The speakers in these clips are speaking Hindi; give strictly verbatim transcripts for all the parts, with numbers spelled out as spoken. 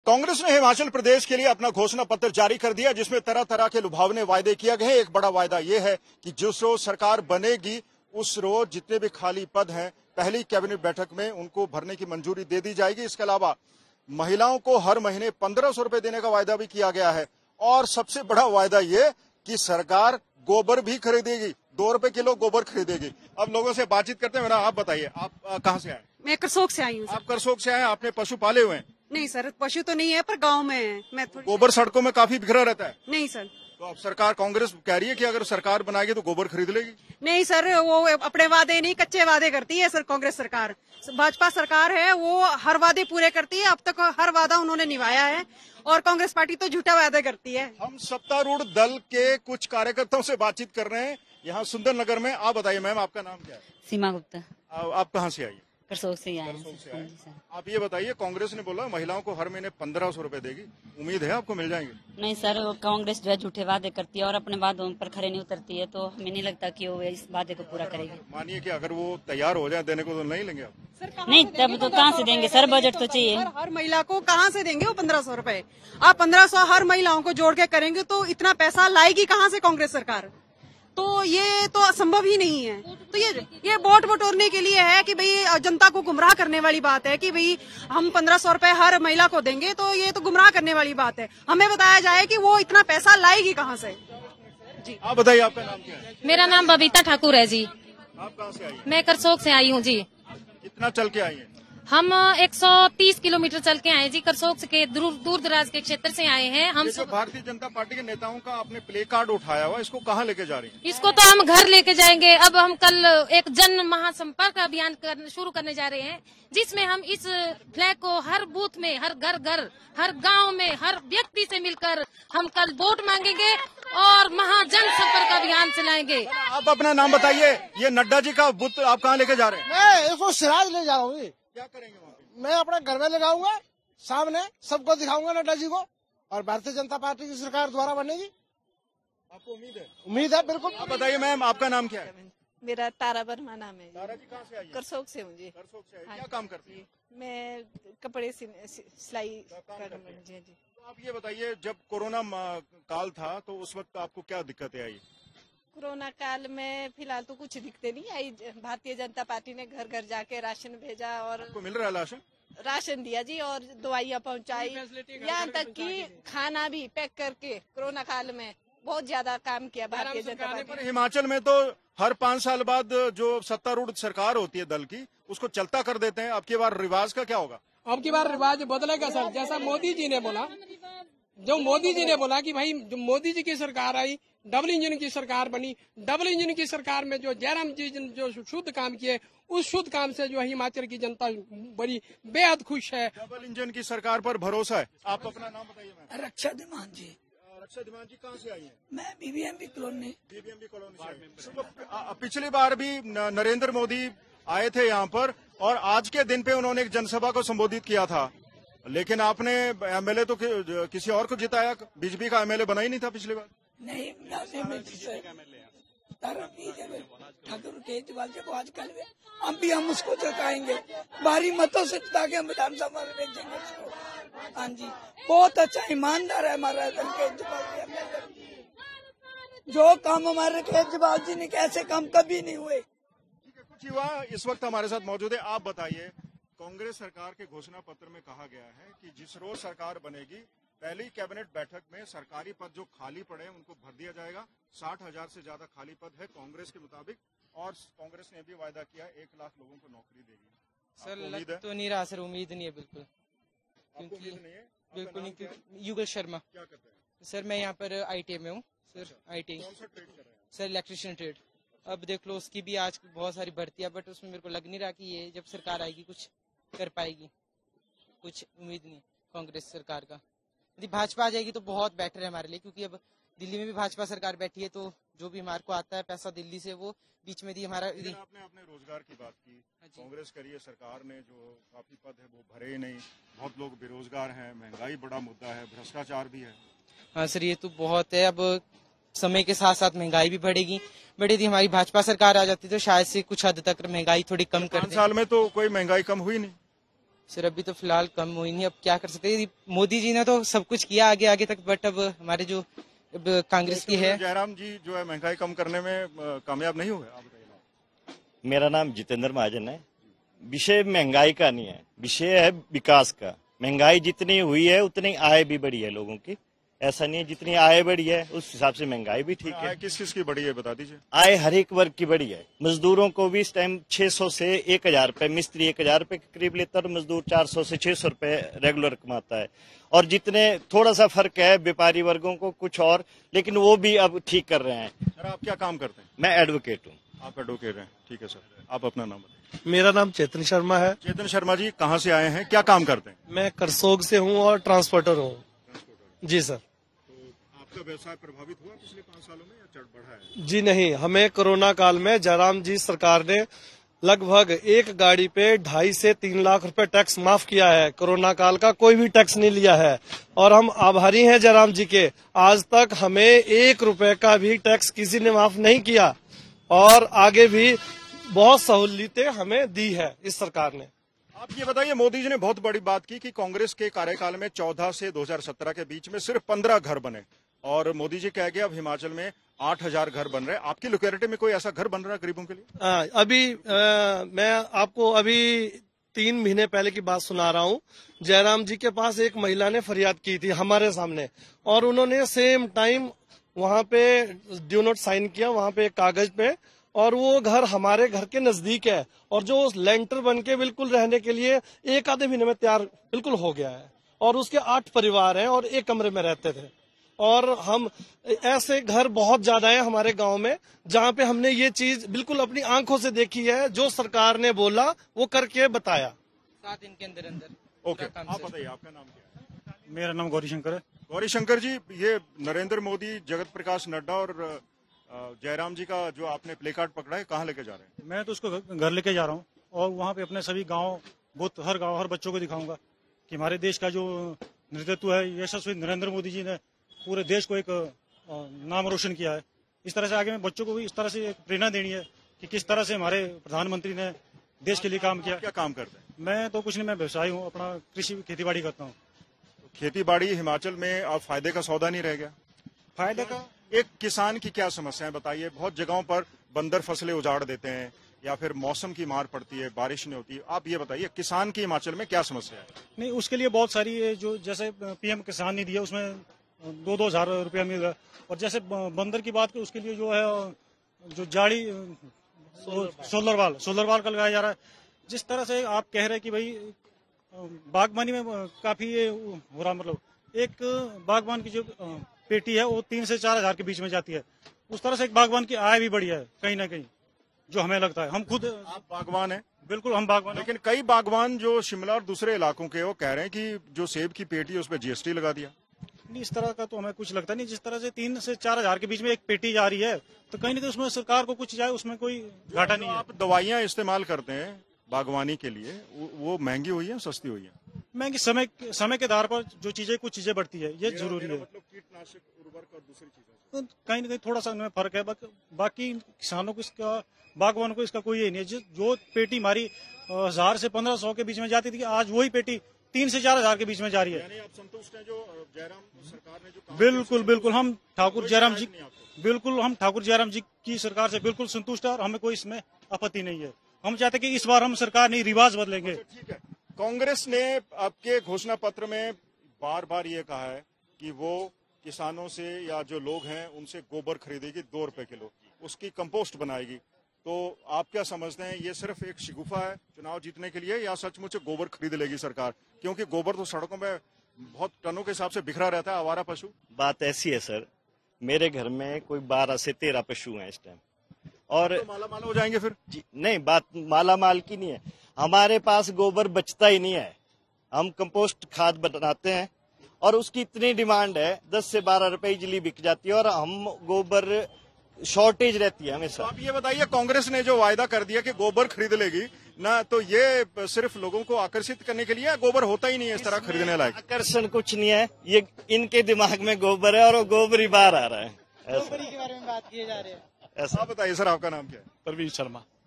कांग्रेस ने हिमाचल प्रदेश के लिए अपना घोषणा पत्र जारी कर दिया, जिसमें तरह तरह के लुभावने वायदे किए गए हैं। एक बड़ा वायदा यह है कि जिस रोज सरकार बनेगी उस रोज जितने भी खाली पद हैं पहली कैबिनेट बैठक में उनको भरने की मंजूरी दे दी जाएगी। इसके अलावा महिलाओं को हर महीने पंद्रह सौ रुपए देने का वायदा भी किया गया है। और सबसे बड़ा वायदा यह कि सरकार गोबर भी खरीदेगी, दो रुपए किलो गोबर खरीदेगी। अब लोगों से बातचीत करते हैं। मेरा आप बताइए, आप कहाँ से आए? मैं करसोग से आई हूँ। आप करसोग से आए, आपने पशु पाले हुए हैं? नहीं सर, पशु तो नहीं है पर गांव में है। मैं गोबर सड़कों में काफी बिखरा रहता है? नहीं सर। तो अब सरकार कांग्रेस कह रही है कि अगर सरकार बनाएगी तो गोबर खरीद लेगी? नहीं सर, वो अपने वादे नहीं कच्चे वादे करती है सर कांग्रेस सरकार। भाजपा सरकार है वो हर वादे पूरे करती है। अब तक हर वादा उन्होंने निभाया है और कांग्रेस पार्टी तो झूठा वादे करती है। हम सत्तारूढ़ दल के कुछ कार्यकर्ताओं से बातचीत कर रहे हैं यहाँ सुंदर नगर में। आप बताइए मैम, आपका नाम क्या है? सीमा गुप्ता। आप कहाँ से आई? करसोग से आए। आप ये बताइए, कांग्रेस ने बोला महिलाओं को हर महीने पंद्रह सौ रूपये देगी, उम्मीद है आपको मिल जाएंगे? नहीं सर, कांग्रेस जो है झूठे वादे करती है और अपने वादों पर खड़े नहीं उतरती है, तो हमें नहीं लगता कि वो इस वादे को पूरा करेगी। मानिए कि अगर वो तैयार हो जाए देने को तो नहीं लेंगे आप? नहीं, तब तो कहाँ से देंगे सर, बजट तो चाहिए। हर, हर महिला को कहाँ से देंगे वो पंद्रह सौ रूपये? आप पंद्रह सौ हर महिलाओं को जोड़ के करेंगे तो इतना पैसा लाएगी कहाँ से कांग्रेस सरकार? तो ये तो असंभव ही नहीं है। तो ये ये वोट बटोरने के लिए है कि भाई जनता को गुमराह करने वाली बात है कि भाई हम पंद्रह सौ रूपये हर महिला को देंगे, तो ये तो गुमराह करने वाली बात है। हमें बताया जाए कि वो इतना पैसा लाएगी कहाँ से। जी आप बताइए, आपका नाम क्या है? मेरा नाम बबीता ठाकुर है जी। आप कहाँ से आई? मैं करसोग से आई हूँ जी। कितना चल के आई है? हम एक सौ तीस किलोमीटर चल के आए जी। करसोग के दूर दूर दराज के क्षेत्र से आए हैं हम। जो भारतीय जनता पार्टी के नेताओं का आपने प्ले कार्ड उठाया हुआ, इसको कहाँ लेके जा रही हैं? इसको तो हम घर लेके जाएंगे। अब हम कल एक जन महासंपर्क अभियान कर, शुरू करने जा रहे हैं, जिसमें हम इस फ्लैग को हर बूथ में, हर घर घर, हर गांव में, हर व्यक्ति से मिलकर हम कल वोट मांगेंगे और महाजन संपर्क अभियान चलाएंगे। आप अपना नाम बताइए। ये नड्डा जी का बुत आप कहाँ लेके जा रहे हैं? मैं इसको सिराज ले जाऊंगी। क्या करेंगे वहाँ पे? मैं अपने घर में लगाऊंगा, सामने सबको दिखाऊंगा नड्डा जी को, और भारतीय जनता पार्टी की सरकार द्वारा बनेगी। आपको उम्मीद है? उम्मीद है, बिल्कुल। आप बताइए मैम, आपका नाम क्या है? मेरा तारा वर्मा नाम है। तारा जी कहाँ से आई? करसोग से हूँ जी। करसोग से आई। क्या काम करती है? मैं कपड़े सिलाई का काम करती हूँ जी। तो आप ये बताइए, जब कोरोना काल था तो उस वक्त आपको क्या दिक्कतें आई? कोरोना काल में फिलहाल तो कुछ दिक्कतें नहीं आई। भारतीय जनता पार्टी ने घर घर जाके राशन भेजा और आपको मिल रहा है राशन? राशन दिया जी और दवाइयाँ पहुँचाई, यहाँ तक कि खाना भी पैक करके कोरोना काल में बहुत ज्यादा काम किया भारतीय जनता पार्टी ने। हिमाचल में तो हर पाँच साल बाद जो सत्तारूढ़ सरकार होती है दल की, उसको चलता कर देते हैं। अब की बार रिवाज का क्या होगा? अब की बार रिवाज बदलेगा सर। जैसा मोदी जी ने बोला, जो मोदी जी ने बोला कि भाई जो मोदी जी की सरकार आई, डबल इंजन की सरकार बनी, डबल इंजन की सरकार में जो जयराम जी जो शुद्ध काम किए, उस शुद्ध काम से जो हिमाचल की जनता बड़ी बेहद खुश है। डबल इंजन की सरकार पर भरोसा है। आप अपना नाम बताइए मैम। रक्षा दिमान जी। रक्षा दिमान जी कहाँ से आई है? मैं बीबीएमबी कॉलोनी। बीबीएमबी कॉलोनी से। पिछली बार भी नरेंद्र मोदी आए थे यहाँ पर और आज के दिन पे उन्होंने एक जनसभा को संबोधित किया था, लेकिन आपने एमएलए तो किसी और को जिताया, बीजेपी का एमएलए बना ही नहीं था पिछली बार। नहीं, ठाकुर केजरीवाल जी को आजकल हम भी हम उसको जिताएंगे, भारी मतों से जिता के हम विधानसभा में भेजेंगे उसको। हाँ जी, बहुत अच्छा ईमानदार है हमारा केजरीवाल जी। जो काम हमारे केजरीवाल जी ने कैसे काम कभी नहीं हुए। कुछ युवा इस वक्त हमारे साथ मौजूद है। आप बताइए, कांग्रेस सरकार के घोषणा पत्र में कहा गया है कि जिस रोज सरकार बनेगी पहली कैबिनेट बैठक में सरकारी पद जो खाली पड़े हैं उनको भर दिया जाएगा। साठ हजार से ज्यादा खाली पद है कांग्रेस के मुताबिक, और कांग्रेस ने भी वायदा किया एक लाख लोगों को नौकरी देगी। सर लग तो नहीं रहा सर, उम्मीद नहीं है बिल्कुल, क्योंकि बिल्कुल नहीं। युगल शर्मा। क्या करते हैं सर? मैं यहाँ पर आईटीआई में हूँ sir. ITI sir, electrician trade. अब देख लो, उसकी भी आज बहुत सारी भर्तियां, बट उसमें मेरे को लग नहीं रहा कि ये जब सरकार आएगी कुछ कर पाएगी। कुछ उम्मीद नहीं कांग्रेस सरकार का। यदि भाजपा आ जाएगी तो बहुत बेटर है हमारे लिए, क्योंकि अब दिल्ली में भी भाजपा सरकार बैठी है, तो जो भी हमारे को आता है पैसा दिल्ली से, वो बीच में दी हमारा। आपने अपने रोजगार की बात की, कांग्रेस करी है सरकार ने, जो काफी पद है वो भरे ही नहीं, बहुत लोग बेरोजगार हैं, महंगाई बड़ा मुद्दा है, भ्रष्टाचार भी है। हाँ सर, ये तो बहुत है। अब समय के साथ साथ महंगाई भी बढ़ेगी, बट यदि हमारी भाजपा सरकार आ जाती तो शायद से कुछ हद तक महंगाई थोड़ी कम कर दे। साल में तो कोई महंगाई कम हुई नहीं। सर अभी तो फिलहाल कम हुई नहीं, अब क्या कर सकते हैं। मोदी जी ने तो सब कुछ किया आगे आगे तक, बट अब हमारे जो अब कांग्रेस की है। जयराम जी जो है महंगाई कम करने में अ, कामयाब नहीं हुए। आप बताइए। मेरा नाम जितेंद्र महाजन है। विषय महंगाई का नहीं है, विषय है विकास का। महंगाई जितनी हुई है उतनी आय भी बढ़ी है लोगों की। ऐसा नहीं है जितनी आय बढ़ी है उस हिसाब से महंगाई भी ठीक है। आय किस किस की बढ़ी है बता दीजिए। आय हर एक वर्ग की बढ़ी है। मजदूरों को भी इस टाइम छह सौ से एक हजार रुपए, मिस्त्री एक हजार रुपए के करीब लेता है और मजदूर चार सौ से छह सौ रुपए रेगुलर कमाता है। और जितने थोड़ा सा फर्क है व्यापारी वर्गों को कुछ और, लेकिन वो भी अब ठीक कर रहे हैं। सर आप क्या काम करते हैं? मैं एडवोकेट हूँ। आप एडवोकेट हैं, ठीक है सर। आप अपना नाम बताइए। मेरा नाम चेतन शर्मा है। चेतन शर्मा जी कहाँ से आए हैं, क्या काम करते हैं? मैं करसोग से हूँ और ट्रांसपोर्टर हूँ। जी सर। तो आपका व्यवसाय प्रभावित हुआ पिछले पाँच सालों में या चढ़ बढ़ा है? जी नहीं, हमें कोरोना काल में जयराम जी सरकार ने लगभग एक गाड़ी पे ढाई से तीन लाख रुपए टैक्स माफ किया है। कोरोना काल का कोई भी टैक्स नहीं लिया है और हम आभारी हैं जयराम जी के। आज तक हमें एक रुपए का भी टैक्स किसी ने माफ नहीं किया और आगे भी बहुत सहूलियतें हमें दी है इस सरकार ने। आप ये बताइए, मोदी जी ने बहुत बड़ी बात की कि कांग्रेस के कार्यकाल में चौदह से दो हज़ार सत्रह के बीच में सिर्फ पंद्रह घर बने और मोदी जी कह गए अब हिमाचल में आठ हजार घर बन रहे हैं। आपकी लोकेलिटी में कोई ऐसा घर बन रहा है गरीबों के लिए? आ, अभी आ, मैं आपको अभी तीन महीने पहले की बात सुना रहा हूँ। जयराम जी के पास एक महिला ने फरियाद की थी हमारे सामने और उन्होंने सेम टाइम वहाँ पे ड्यू नोट साइन किया, वहाँ पे एक कागज पे, और वो घर हमारे घर के नजदीक है और जो लेंटर बन के बिल्कुल रहने के लिए एक आधे महीने में तैयार बिल्कुल हो गया है और उसके आठ परिवार हैं और एक कमरे में रहते थे। और हम ऐसे घर बहुत ज्यादा है हमारे गांव में जहां पे हमने ये चीज बिल्कुल अपनी आंखों से देखी है। जो सरकार ने बोला वो करके बताया सात दिन के अंदर अंदर। ओके, आप बताइए आपका नाम क्या है? मेरा नाम गौरी शंकर है। गौरी शंकर जी, ये नरेंद्र मोदी, जगत प्रकाश नड्डा और जयराम जी का जो आपने प्ले कार्ड पकड़ा है, कहाँ लेके जा रहे हैं? मैं तो उसको घर लेके जा रहा हूँ और वहाँ पे अपने सभी गांव, बुथ, हर गांव, हर बच्चों को दिखाऊंगा कि हमारे देश का जो नेतृत्व है यशस्वी नरेंद्र मोदी जी ने पूरे देश को एक नाम रोशन किया है। इस तरह से आगे में बच्चों को भी इस तरह से एक प्रेरणा देनी है कि किस तरह से हमारे प्रधानमंत्री ने देश के लिए काम किया। क्या काम करते हैं? मैं तो कुछ नहीं, मैं व्यवसायी हूँ, अपना कृषि खेती बाड़ी करता हूँ। खेती बाड़ी हिमाचल में अब फायदे का सौदा नहीं रह गया? फायदे का एक किसान की क्या समस्या है बताइए। बहुत जगहों पर बंदर फसलें उजाड़ देते हैं या फिर मौसम की मार पड़ती है, बारिश नहीं होती। आप ये बताइए किसान की हिमाचल में क्या समस्या है? नहीं, उसके लिए बहुत सारी जो जैसे पीएम किसान निधि है उसमें दो दो हजार रुपया मिल रहा है। और जैसे बंदर की बात करें उसके लिए जो है जो जाली सोलर वाल सोलर वाल का लगाया जा रहा है। जिस तरह से आप कह रहे हैं कि भाई बागवानी में काफी ये हो रहा, मतलब एक बागवान की जो पेटी है वो तीन से चार हजार के बीच में जाती है। उस तरह से एक बागवान की आय भी बढ़ी है कहीं ना कहीं, जो हमें लगता है। हम खुद आप बागवान हैं? बिल्कुल हम बागवान, लेकिन कई बागवान जो शिमला और दूसरे इलाकों के वो कह रहे हैं कि जो सेब की पेटी है उस पर जीएसटी लगा दिया। नहीं, इस तरह का तो हमें कुछ लगता नहीं। जिस तरह से तीन से चार हजार के बीच में एक पेटी जा रही है तो कहीं ना कहीं उसमें सरकार को कुछ जाए, उसमें कोई घाटा नहीं है। आप दवाइयाँ इस्तेमाल करते हैं बागवानी के लिए, वो महंगी हुई है सस्ती हुई है? महंगी समय समय के आधार पर जो चीजें कुछ चीजें बढ़ती है, ये जरूरी है। मतलब कीटनाशक, उर्वरक और दूसरी चीजें तो कहीं ना कहीं थोड़ा सा उनमें फर्क है। बाकी किसानों को इसका, बागवानों को इसका कोई ये नहीं है। जो पेटी हमारी हजार से पंद्रह सौ के बीच में जाती थी, आज वही पेटी तीन से चार हजार के बीच में जा रही है। यानी आप संतुष्ट हैं जो जयराम सरकार ने जो काम? बिल्कुल बिल्कुल, हम ठाकुर जयराम जी बिल्कुल हम ठाकुर जयराम जी की सरकार से बिल्कुल संतुष्ट है और हमें कोई इसमें आपत्ति नहीं है। हम चाहते हैं कि इस बार हम सरकार नहीं, रिवाज बदलेंगे। ठीक है। कांग्रेस ने आपके घोषणा पत्र में बार बार ये कहा है कि वो किसानों से या जो लोग हैं उनसे गोबर खरीदेगी दो रुपए किलो, उसकी कंपोस्ट बनाएगी। तो आप क्या समझते हैं, ये सिर्फ एक शिगुफा है चुनाव जीतने के लिए या सचमुच गोबर खरीद लेगी सरकार? क्योंकि गोबर तो सड़कों में बहुत टनों के हिसाब से बिखरा रहता है, आवारा पशु। बात ऐसी है सर, मेरे घर में कोई बारह से तेरह पशु हैं इस टाइम और तो माला माल हो जाएंगे फिर? जी नहीं, बात माला माल की नहीं है। हमारे पास गोबर बचता ही नहीं है। हम कंपोस्ट खाद बनाते हैं और उसकी इतनी डिमांड है, दस से बारह रुपए इजली बिक जाती है और हम गोबर शॉर्टेज रहती है हमेशा। तो आप ये बताइए, कांग्रेस ने जो वायदा कर दिया कि गोबर खरीद लेगी ना, तो ये सिर्फ लोगों को आकर्षित करने के लिए गोबर होता ही नहीं है इस तरह खरीदने लायक? आकर्षण कुछ नहीं है, ये इनके दिमाग में गोबर है और वो गोबर ही बाहर आ रहा है। गोबरी के बारे में बात किए जा रहे हैं। आप बताइए सर, आपका नाम क्या है? परवीन शर्मा।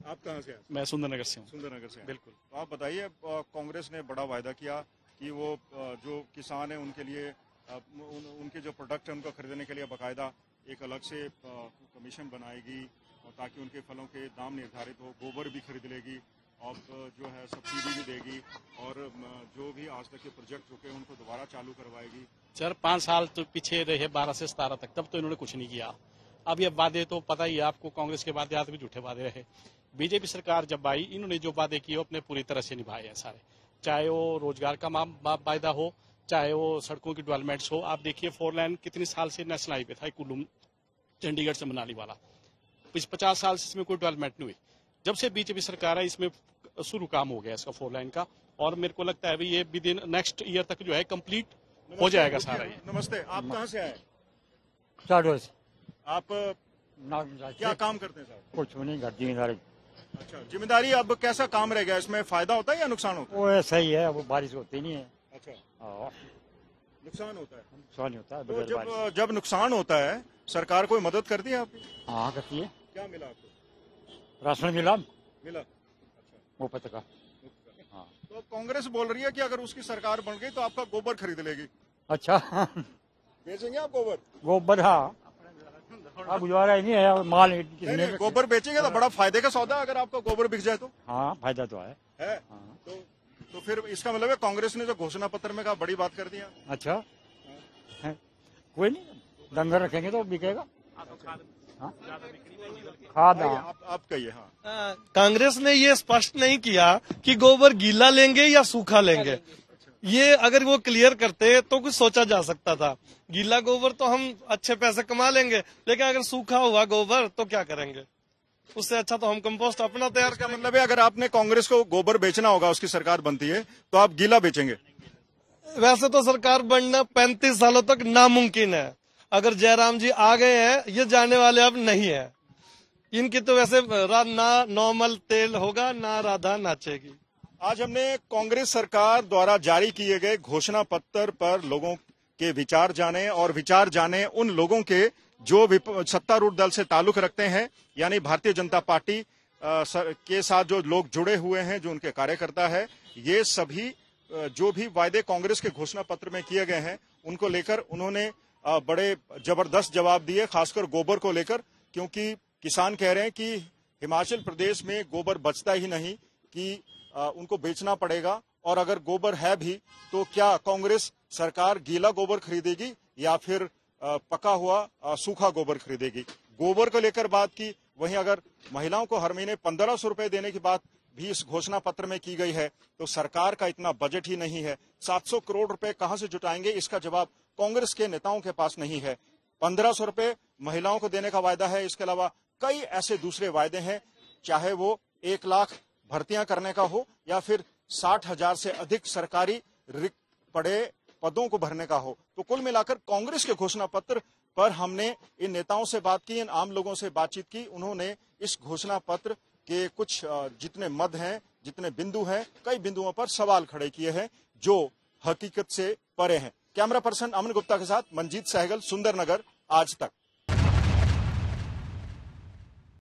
आप कहाँ से हैं? मैं सुंदरनगर से हूँ। सुंदरनगर से हैं। बिल्कुल। तो आप बताइए, अ, कांग्रेस ने बड़ा वायदा किया कि वो अ, जो किसान है उनके लिए अ, उन, उनके जो प्रोडक्ट है उनको खरीदने के लिए बाकायदा एक अलग से अ, कमीशन बनाएगी और ताकि उनके फलों के दाम निर्धारित हो, गोबर भी खरीद लेगी और जो है सब्सिडी भी देगी और जो भी आज तक के प्रोजेक्ट रुके उनको दोबारा चालू करवाएगी। सर पाँच साल तो पीछे रहे, बारह से सतारह तक, तब तो इन्होंने कुछ नहीं किया। अब ये वादे तो पता ही है आपको, कांग्रेस के वादे आज भी झूठे वादे रहे। बीजेपी सरकार जब आई, इन्होंने जो वादे किए अपने पूरी तरह से निभाए हैं सारे, चाहे वो रोजगार का वायदा हो, चाहे वो सड़कों की डेवलपमेंट्स हो। आप देखिए फोर लाइन कितनी साल से नेशनल हाईवे था कुल्लू चंडीगढ़ से मनाली वाला, पचास साल से इसमें कोई डेवलपमेंट नहीं हुई। जब से बीजेपी सरकार है इसमें शुरू काम हो गया इसका फोर लाइन का, और मेरे को लगता है अभी ये विद इन नेक्स्ट ईयर तक जो है कंप्लीट हो जाएगा सारा ये। नमस्ते, आप कहाँ से आए? चाडोल से। आप क्या काम करते हैं साहब? कुछ नहीं, घर जिम्मेदारी। अच्छा, जिम्मेदारी। अब कैसा काम रह गया, इसमें फायदा होता है या नुकसान होता है? वो ऐसा ही है, वो बारिश होती नहीं है। अच्छा, हाँ, नुकसान होता है। नुकसान होता है। तो जब जब नुकसान होता है सरकार कोई मदद करती है आपकी? हाँ करती है। क्या मिला आपको? राशन मिला मिला। अच्छा, मुफ्त का। हाँ, तो अब कांग्रेस बोल रही है कि अगर उसकी सरकार बन गई तो आपका गोबर खरीद लेगी। अच्छा बेचेंगे आप गोबर? गोबर हाँ, अब गुजारा ही नहीं है, माल नहीं, नहीं, गोबर बेचेंगे तो बड़ा फायदे का सौदा है अगर आपका गोबर बिक जाए तो। हाँ फायदा तो है, है? हाँ। तो तो फिर इसका मतलब है कांग्रेस ने जो घोषणा पत्र में कहा बड़ी बात कर दिया। अच्छा है। कोई नहीं, डंगर रखेंगे तो बिकेगा। खाद आप, आप कहिए। हाँ, कांग्रेस ने ये स्पष्ट नहीं किया कि गोबर गीला लेंगे या सूखा लेंगे। ये अगर वो क्लियर करते तो कुछ सोचा जा सकता था। गीला गोबर तो हम अच्छे पैसे कमा लेंगे, लेकिन अगर सूखा हुआ गोबर तो क्या करेंगे? उससे अच्छा तो हम कंपोस्ट अपना तैयार करें। मतलब है अगर आपने कांग्रेस को गोबर बेचना होगा, उसकी सरकार बनती है तो आप गीला बेचेंगे? वैसे तो सरकार बनना पैंतीस सालों तक नामुमकिन है। अगर जयराम जी आ गए हैं, ये जाने वाले अब नहीं है। इनकी तो वैसे ना नॉर्मल तेल होगा ना राधा नाचेगी। आज हमने कांग्रेस सरकार द्वारा जारी किए गए घोषणा पत्र पर लोगों के विचार जाने और विचार जाने उन लोगों के जो सत्तारूढ़ दल से ताल्लुक रखते हैं, यानी भारतीय जनता पार्टी आ, सर, के साथ जो लोग जुड़े हुए हैं, जो उनके कार्यकर्ता है, ये सभी आ, जो भी वायदे कांग्रेस के घोषणा पत्र में किए गए हैं उनको लेकर उन्होंने आ, बड़े जबरदस्त जवाब दिए, खासकर गोबर को लेकर, क्योंकि किसान कह रहे हैं कि हिमाचल प्रदेश में गोबर बचता ही नहीं, कि आ, उनको बेचना पड़ेगा, और अगर गोबर है भी तो क्या कांग्रेस सरकार गीला गोबर खरीदेगी या फिर आ, पका हुआ आ, सूखा गोबर खरीदेगी? गोबर को लेकर बात की। वहीं अगर महिलाओं को हर महीने पंद्रह सौ रुपए देने की बात भी इस घोषणा पत्र में की गई है, तो सरकार का इतना बजट ही नहीं है। सात सौ करोड़ रुपए कहां से जुटाएंगे, इसका जवाब कांग्रेस के नेताओं के पास नहीं है। पंद्रह सौ रुपए महिलाओं को देने का वायदा है, इसके अलावा कई ऐसे दूसरे वायदे हैं, चाहे वो एक लाख भर्तियां करने का हो या फिर साठ हजार से अधिक सरकारी रिक्त पड़े पदों को भरने का हो। तो कुल मिलाकर कांग्रेस के घोषणा पत्र पर हमने इन नेताओं से बात की, इन आम लोगों से बातचीत की। उन्होंने इस घोषणा पत्र के कुछ जितने मद हैं, जितने बिंदु हैं, कई बिंदुओं पर सवाल खड़े किए हैं जो हकीकत से परे हैं। कैमरा पर्सन अमन गुप्ता के साथ मंजीत सहगल, सुंदरनगर, आज तक।